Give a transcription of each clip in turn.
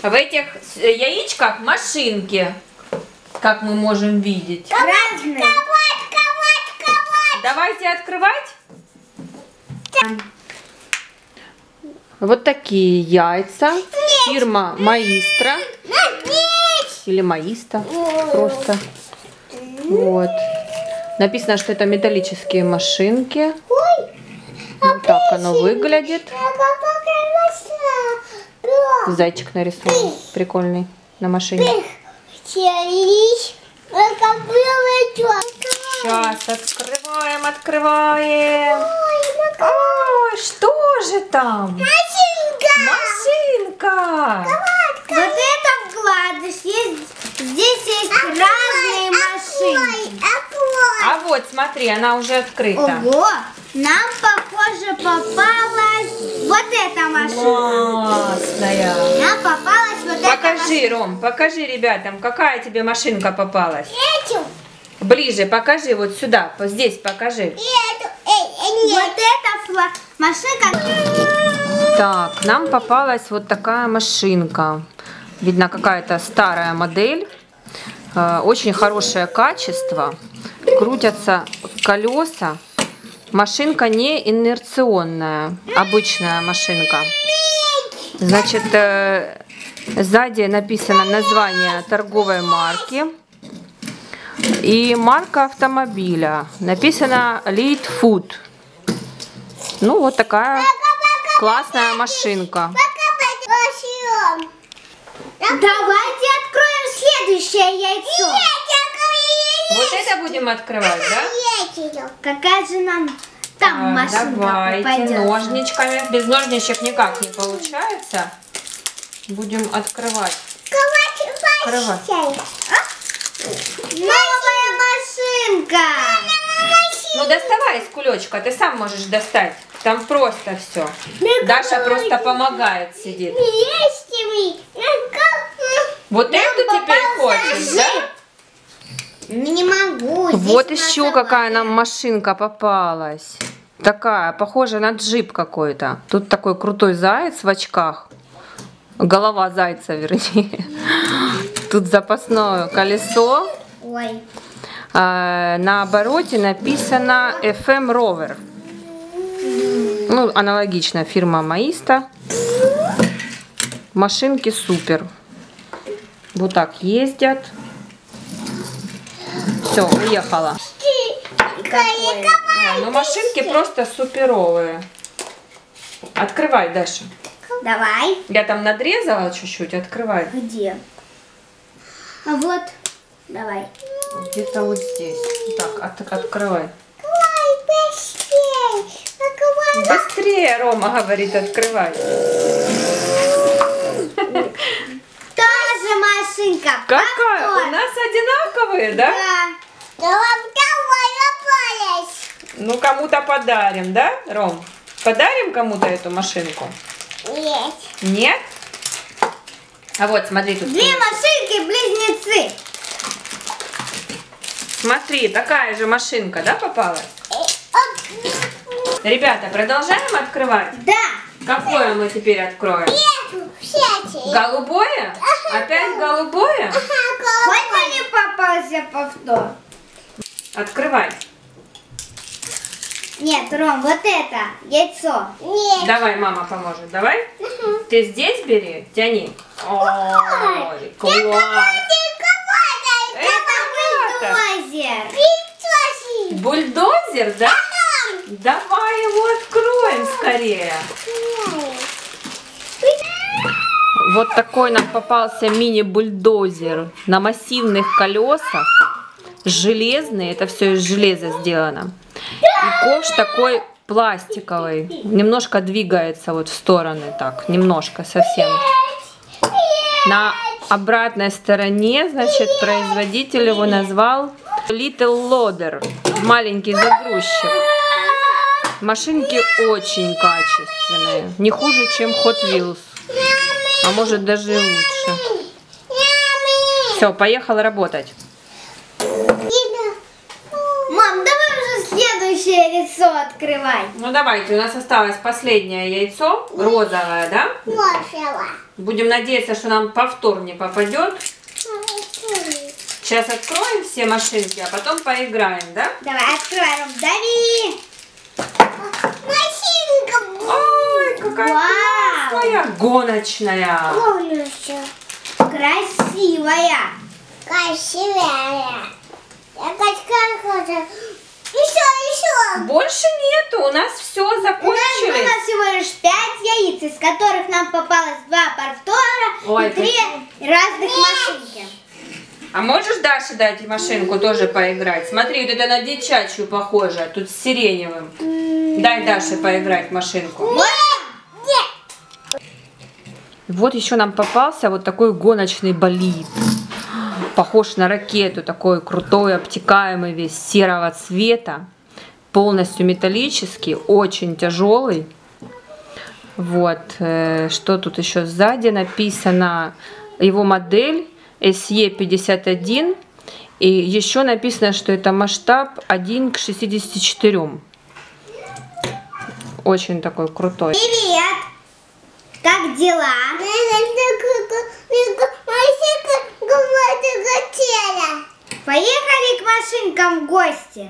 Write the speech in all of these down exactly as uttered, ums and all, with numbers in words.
В этих яичках машинки, как мы можем видеть. Разные. Давайте открывать. Вот такие яйца. Фирма Маистра. Или Маиста просто. Вот. Написано, что это металлические машинки. Вот так оно выглядит. Зайчик нарисован. Прикольный. На машине. Сейчас открываем, открываем. Ой, что же там? Машинка. Вот это вкладыш. Есть, здесь есть разные машинки. А вот, смотри, она уже открыта. Ого! Нам, похоже, попалась вот эта машина. Классная. Нам попалась вот эта машина. Покажи, Ром, покажи ребятам, какая тебе машинка попалась. Эту. Ближе покажи, вот сюда, вот здесь покажи. Эту. Вот эта фла... машинка. Так, нам попалась вот такая машинка. Видно, какая-то старая модель. Очень хорошее качество. Крутятся колеса. Машинка не инерционная, обычная машинка. Значит, сзади написано название торговой марки и марка автомобиля. Написано Lead Food. Ну, вот такая классная машинка. Давайте откроем следующее яйцо. Вот это будем открывать, да? Какая же нам там а, машинка Давайте попадется? ножничками. Без ножничек никак не получается. Будем открывать. Открывать. Новая машинка. Ну доставай из кулечка, ты сам можешь достать. Там просто все. Даша просто помогает, сидит. Вот эту теперь хочешь, да? Не могу. Вот еще какая нам машинка попалась. Такая, похожая на джип какой-то. Тут такой крутой заяц в очках. Голова зайца, вернее. Тут запасное колесо. Ой. А, на обороте написано эф эм Rover. Ну, аналогично, фирма Маиста. Машинки супер. Вот так ездят. Все, уехала. А, ну машинки просто суперовые. Открывай, Даша. Давай. Я там надрезала чуть-чуть, открывай. Где? А вот. Давай. Где-то вот здесь. Так, от, открывай. Быстрее, Рома говорит, открывай. Тоже машинка. Какая? Повтор. У нас одинаковые, да? Да. Ну, кому-то подарим, да, Ром? Подарим кому-то эту машинку? Нет. Нет? А вот, смотри, тут. Две машинки-близнецы. Смотри, такая же машинка, да, попалась? Ребята, продолжаем открывать? Да. Какое мы теперь откроем? Голубое? Опять голубое? Хоть мне попался повтор. Открывай. Нет, Ром, вот это яйцо. Нет. Давай, мама поможет. Давай. Ты здесь бери, тяни. Ой, класс. Это Бульдозер. бульдозер, да? Давай его откроем скорее. Вот такой нам попался мини-бульдозер на массивных колесах. Железный, это все из железа сделано. И ковш такой пластиковый. Немножко двигается вот в стороны, так, немножко, совсем. На обратной стороне, значит, производитель его назвал Little Loader, маленький загрузчик. Машинки очень качественные, не хуже, чем Hot Wheels, а может даже и лучше. Все, поехала работать. Мам, давай уже следующий. следующее лицо открывай. Ну давайте, у нас осталось последнее яйцо, розовое, да? Розовое. Будем надеяться, что нам повтор не попадет. Сейчас откроем все машинки, а потом поиграем, да? Давай, открывай, Ром, дави. Машинка. Ой, какая Вау. классная, гоночная. Красивая. Красивая. Я хочу. Еще, еще. Больше нету, у нас все У нас закончилось. было всего лишь пять яиц, из которых нам попалось два повтора Ой, и три разных машинки. А можешь Даше дать машинку тоже поиграть? Смотри, вот это на девчачью похоже, тут с сиреневым. Дай Даше поиграть машинку. Нет. Вот еще нам попался вот такой гоночный болид. Похож на ракету, такой крутой, обтекаемый, весь серого цвета. Полностью металлический, очень тяжелый. Вот, что тут еще сзади написано? Его модель эс е пятьдесят один. И еще написано, что это масштаб один к шестидесяти четырем. Очень такой крутой. Привет! Как дела? Поехали к машинкам в гости.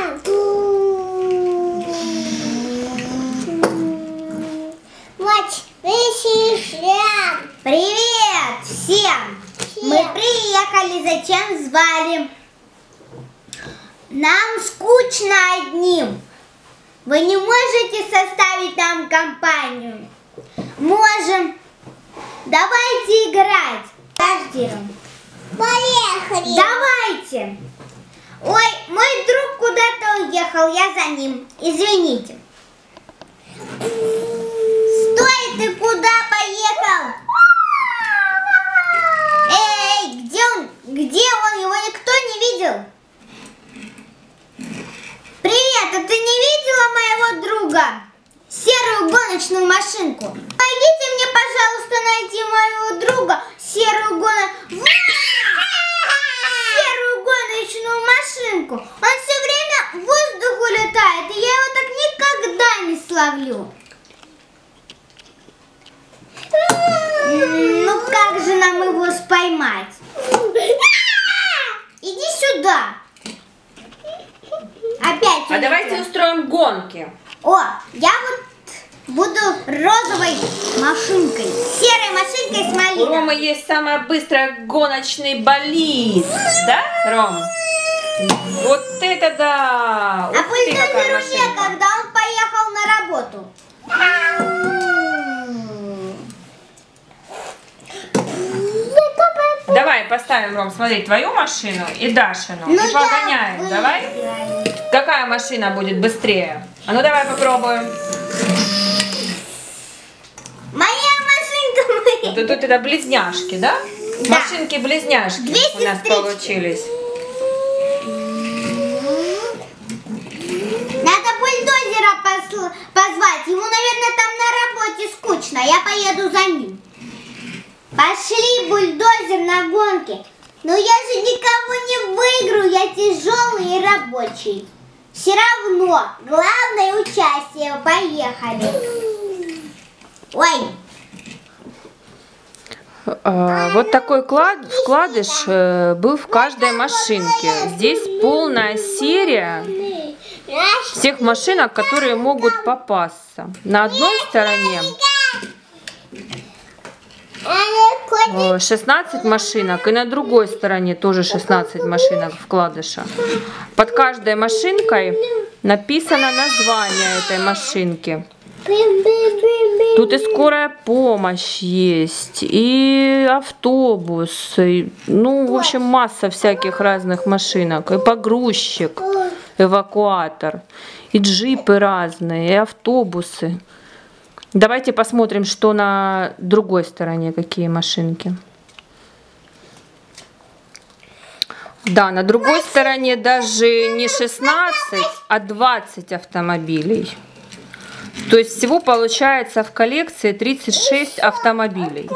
Привет всем! Мы приехали, зачем звали? Нам скучно одним. Вы не можете составить нам компанию? Можем. Давайте играть. Подожди. Поехали. Давайте. Ой, мой друг куда-то уехал, я за ним. Извините. Стой, ты куда поехал? Эй, где он? Где он? Его никто не видел? Привет, а ты не видела моего друга? Серую гоночную машинку. Помогите мне, пожалуйста, найти моего друга. Серую гоночную... Серую гоночную машинку. Он все время в воздуху летает, и я его так никогда не словлю. Ну как же нам его споймать? Иди сюда. Опять. А давайте устроим гонки. О, я вот буду розовой машинкой, серой машинкой с У малиной. Ромы есть самый быстрый гоночный болид. Да, Ром? Вот это да! А Ух ты, какая бульдозеру машинка. некогда, он поехал на работу. Давай поставим, Ром, смотри, твою машину и Дашину. Ну, и погоняем, я давай. выиграю. Какая машина будет быстрее? А ну давай попробуем. Моя машинка моя. Тут, тут это близняшки, да? Да. Машинки-близняшки Две у нас сестрички. получились. Надо бульдозера посл- позвать. Ему, наверное, там на работе скучно. Я поеду за ним. Пошли, бульдозер, на гонки. Но я же никого не выиграю. Я тяжелый и рабочий. Все равно. Главное участие. Поехали. Ой. А, Вот такой клад, вкладыш э, был в каждой машинке. Здесь полная серия всех машинок, которые могут попасться. На одной стороне э, шестнадцать машинок, и на другой стороне тоже шестнадцать машинок вкладыша. Под каждой машинкой написано название этой машинки. Тут и скорая помощь есть, и автобус, и, ну, в общем, масса всяких разных машинок, и погрузчик, эвакуатор, и джипы разные, и автобусы. Давайте посмотрим, что на другой стороне, какие машинки. Да, на другой стороне даже не шестнадцать, а двадцать автомобилей. То есть всего получается в коллекции тридцать шесть автомобилей.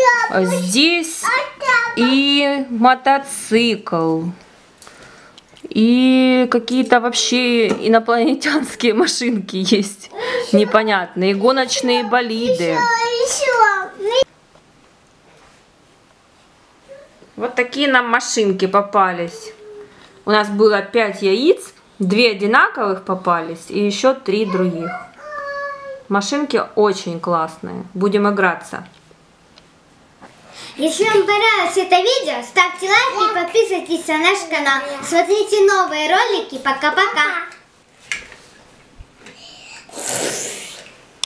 Здесь и мотоцикл, И какие-то вообще инопланетянские машинки есть. Непонятные. И гоночные болиды. Еще. Вот такие нам машинки попались. У нас было пять яиц. Две одинаковых попались. И еще три других. Машинки очень классные. Будем играться. Если вам понравилось это видео, ставьте лайк и подписывайтесь на наш канал. Смотрите новые ролики. Пока-пока.